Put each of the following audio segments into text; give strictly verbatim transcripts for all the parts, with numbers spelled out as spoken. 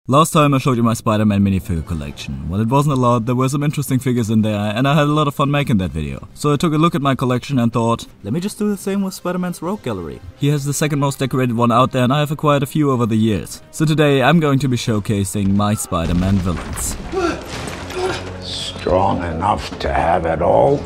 Last time I showed you my Spider-Man minifigure collection. Well, it wasn't a lot, there were some interesting figures in there, and I had a lot of fun making that video. So I took a look at my collection and thought, let me just do the same with Spider-Man's Rogue Gallery. He has the second most decorated one out there, and I have acquired a few over the years. So today I'm going to be showcasing my Spider-Man villains. Strong enough to have it all?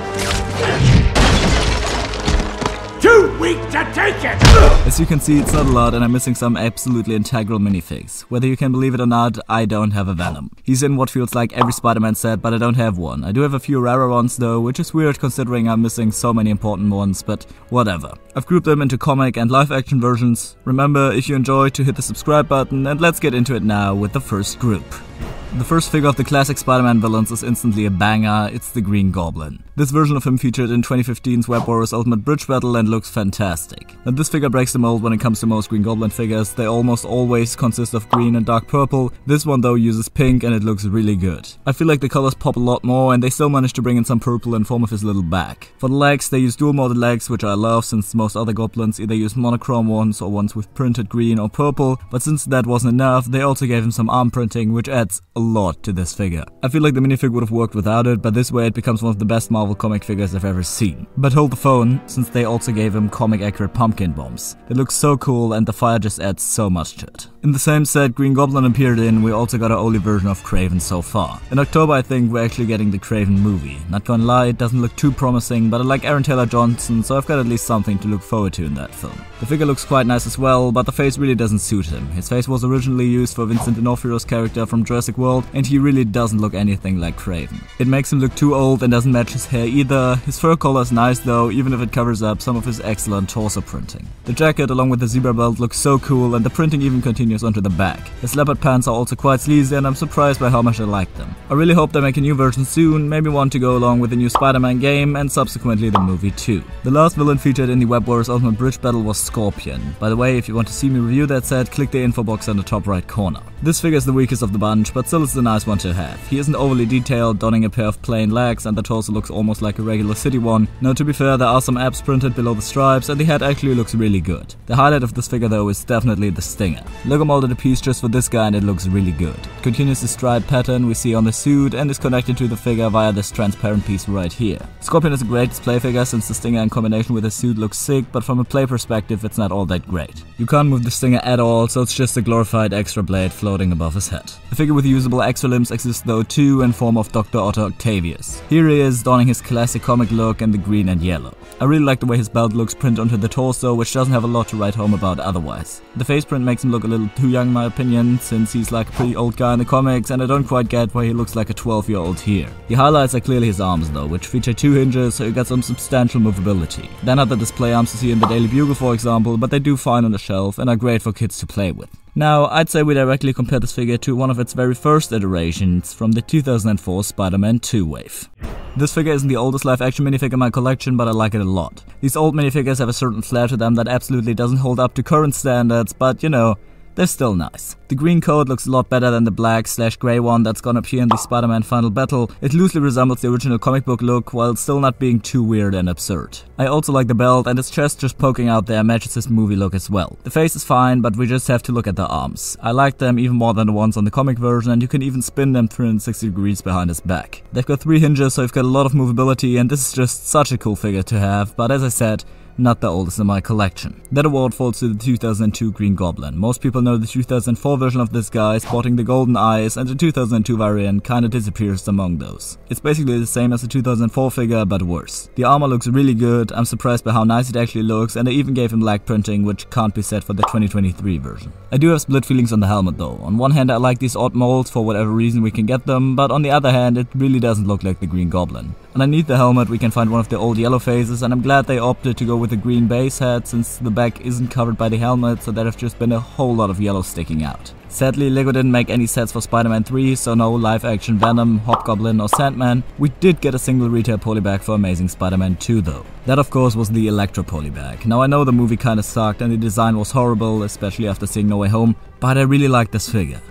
Too weak to take it! As you can see, it's not a lot, and I'm missing some absolutely integral minifigs. Whether you can believe it or not, I don't have a Venom. He's in what feels like every Spider-Man set, but I don't have one. I do have a few rarer ones though, which is weird considering I'm missing so many important ones, but whatever. I've grouped them into comic and live action versions. Remember, if you enjoyed, to hit the subscribe button, and let's get into it now with the first group. The first figure of the classic Spider-Man villains is instantly a banger, it's the Green Goblin. This version of him featured in twenty fifteen's Web Warriors Ultimate Bridge Battle and looks fantastic. Now this figure breaks the mold when it comes to most Green Goblin figures. They almost always consist of green and dark purple. This one though uses pink and it looks really good. I feel like the colors pop a lot more and they still manage to bring in some purple in form of his little back. For the legs, they use dual molded legs, which I love since most other goblins either use monochrome ones or ones with printed green or purple, but since that wasn't enough, they also gave him some arm printing, which adds a lot to this figure. I feel like the minifig would have worked without it, but this way it becomes one of the best Marvel comic figures I've ever seen. But hold the phone, since they also gave him comic accurate pumpkin bombs. They look so cool and the fire just adds so much to it. In the same set Green Goblin appeared in, we also got our only version of Kraven so far. In October I think we're actually getting the Kraven movie. Not gonna lie, it doesn't look too promising, but I like Aaron Taylor Johnson, so I've got at least something to look forward to in that film. The figure looks quite nice as well, but the face really doesn't suit him. His face was originally used for Vincent D'Onofrio's character from Jurassic World, and he really doesn't look anything like Kraven. It makes him look too old and doesn't match his hair either. His fur color is nice though, even if it covers up some of his excellent torso printing. The jacket along with the zebra belt looks so cool, and the printing even continues onto the back. His leopard pants are also quite sleazy, and I'm surprised by how much I like them. I really hope they make a new version soon, maybe one to go along with the new Spider-Man game and subsequently the movie too. The last villain featured in the Web Warriors Ultimate Bridge Battle was Scorpion. By the way, if you want to see me review that set, click the info box in the top right corner. This figure is the weakest of the bunch, but still it's a nice one to have. He isn't overly detailed, donning a pair of plain legs, and the torso looks almost like a regular city one. Now to be fair, there are some abs printed below the stripes, and the head actually looks really good. The highlight of this figure though is definitely the stinger. Lego molded a piece just for this guy and it looks really good. It continues the stripe pattern we see on the suit and is connected to the figure via this transparent piece right here. Scorpion is a great display figure since the stinger in combination with the suit looks sick, but from a play perspective it's not all that great. You can't move the stinger at all, so it's just a glorified extra blade floating above his head. The figure with usable extra limbs exists though too in form of Doctor Otto Octavius. Here he is, donning his classic comic look in the green and yellow. I really like the way his belt looks printed onto the torso, which doesn't have a lot to write home about otherwise. The face print makes him look a little too young in my opinion, since he's like a pretty old guy in the comics, and I don't quite get why he looks like a twelve year old here. The highlights are clearly his arms though, which feature two hinges, so you got some substantial movability. They're not the display arms you see in the Daily Bugle for example, but they do fine on the shelf and are great for kids to play with. Now, I'd say we directly compare this figure to one of its very first iterations from the two thousand four Spider-Man two wave. This figure isn't the oldest live-action minifigure in my collection, but I like it a lot. These old minifigures have a certain flair to them that absolutely doesn't hold up to current standards, but you know, they're still nice. The green coat looks a lot better than the black slash grey one that's gonna appear in the Spider-Man Final Battle. It loosely resembles the original comic book look while still not being too weird and absurd. I also like the belt, and his chest just poking out there matches his movie look as well. The face is fine, but we just have to look at the arms. I like them even more than the ones on the comic version, and you can even spin them three hundred sixty degrees behind his back. They've got three hinges, so you've got a lot of movability, and this is just such a cool figure to have, but as I said, not the oldest in my collection. That award falls to the two thousand two Green Goblin. Most people know the two thousand four version of this guy sporting the golden eyes, and the two thousand two variant kinda disappears among those. It's basically the same as the two thousand four figure, but worse. The armor looks really good, I'm surprised by how nice it actually looks, and they even gave him lag printing, which can't be said for the twenty twenty-three version. I do have split feelings on the helmet though. On one hand I like these odd molds for whatever reason we can get them, but on the other hand it really doesn't look like the Green Goblin. Underneath the helmet we can find one of the old yellow faces, and I'm glad they opted to go with the green base head since the back isn't covered by the helmet, so there have just been a whole lot of yellow sticking out. Sadly, Lego didn't make any sets for Spider-Man three, so no live-action Venom, Hobgoblin or Sandman. We did get a single retail polybag for Amazing Spider-Man two though. That of course was the Electro polybag. Now I know the movie kinda sucked and the design was horrible, especially after seeing No Way Home, but I really like this figure.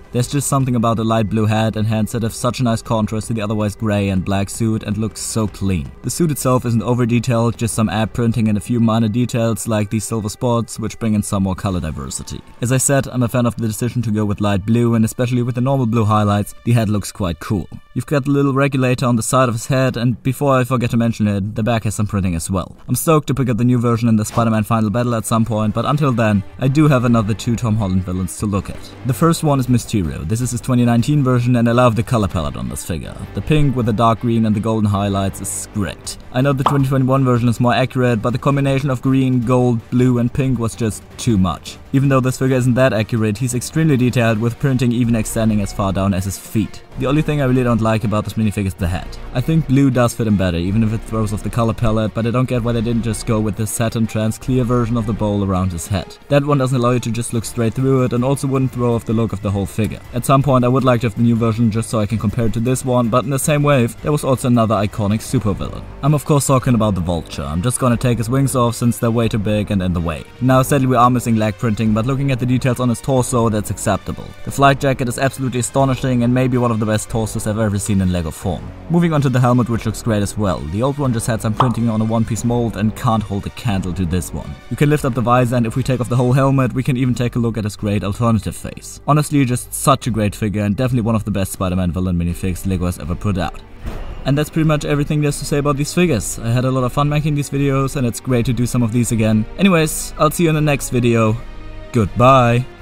There's just something about the light blue head and hands that have such a nice contrast to the otherwise grey and black suit and looks so clean. The suit itself isn't over detailed, just some ab printing and a few minor details like these silver spots, which bring in some more color diversity. As I said, I'm a fan of the decision to go with light blue, and especially with the normal blue highlights, the head looks quite cool. You've got the little regulator on the side of his head, and before I forget to mention it, the back has some printing as well. I'm stoked to pick up the new version in the Spider-Man Final Battle at some point, but until then, I do have another two Tom Holland villains to look at. The first one is Mysterio. This is his twenty nineteen version, and I love the color palette on this figure. The pink with the dark green and the golden highlights is great. I know the twenty twenty-one version is more accurate, but the combination of green, gold, blue and pink was just too much. Even though this figure isn't that accurate, he's extremely detailed, with printing even extending as far down as his feet. The only thing I really don't like about this minifigure is the head. I think blue does fit him better, even if it throws off the color palette, but I don't get why they didn't just go with the satin trans clear version of the bowl around his head. That one doesn't allow you to just look straight through it, and also wouldn't throw off the look of the whole figure. At some point I would like to have the new version just so I can compare it to this one, but in the same wave, there was also another iconic supervillain. I'm of course talking about the Vulture. I'm just gonna take his wings off since they're way too big and in the way. Now sadly we are missing leg printing, but looking at the details on his torso, that's acceptable. The flight jacket is absolutely astonishing and maybe one of the best torsos I've ever seen in Lego form. Moving on to the helmet, which looks great as well. The old one just had some printing on a one-piece mold and can't hold a candle to this one. You can lift up the visor, and if we take off the whole helmet, we can even take a look at his great alternative face. Honestly, just such a great figure and definitely one of the best Spider-Man villain minifigs Lego has ever put out. And that's pretty much everything there's to say about these figures. I had a lot of fun making these videos and it's great to do some of these again. Anyways, I'll see you in the next video. Goodbye.